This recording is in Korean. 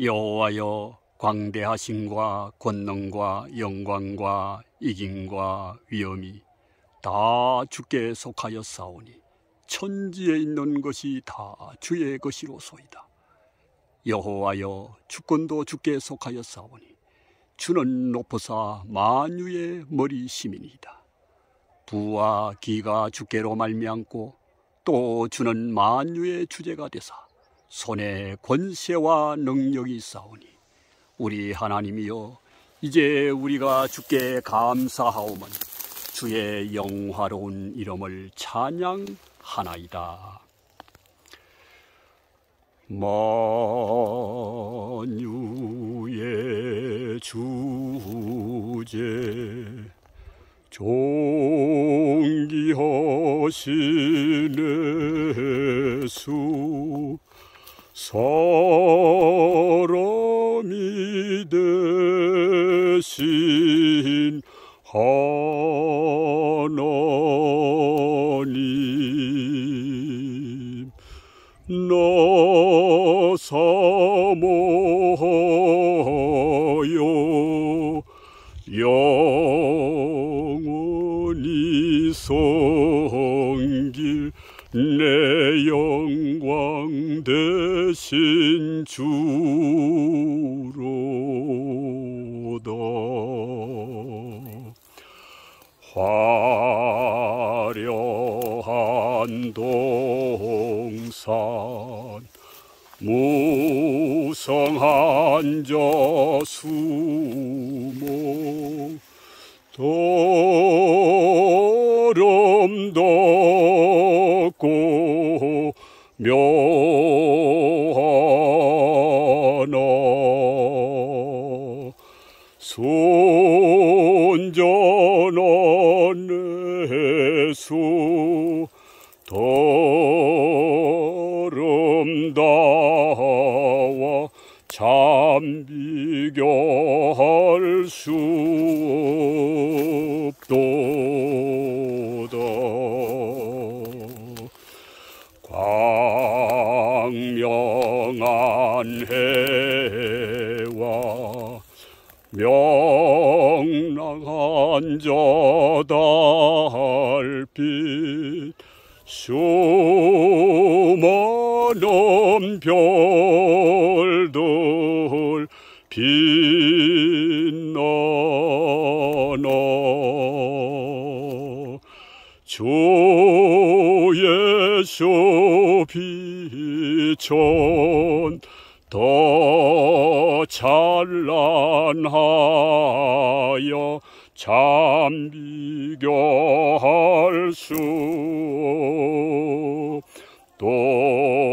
여호와여, 광대하심과 권능과 영광과 이김과 위엄이 다 주께 속하였사오니 천지에 있는 것이 다 주의 것이로소이다. 여호와여, 주권도 주께 속하였사오니 주는 높으사 만유의 머리심이니이다. 부와 기가 주께로 말미암고 또 주는 만유의 주제가 되사 손에 권세와 능력이 있사오니 우리 하나님이여, 이제 우리가 주께 감사하오면 주의 영화로운 이름을 찬양하나이다. 만유의 주제 존귀하신 예수, 사람이 되신 하나님, 나 사모하여 영원히 섬길 내 영광 되신 주로다. 화려한 동산, 무성한 저수목, 아름답고 묘하나 순전한 예수, 아름다워 참 비교할 수 없도다. 광명한 해와 명랑한 저 달빛, 수많은 별들 빛나나 주의 빛은 더 찬란하여 참 비교할 수 없도다.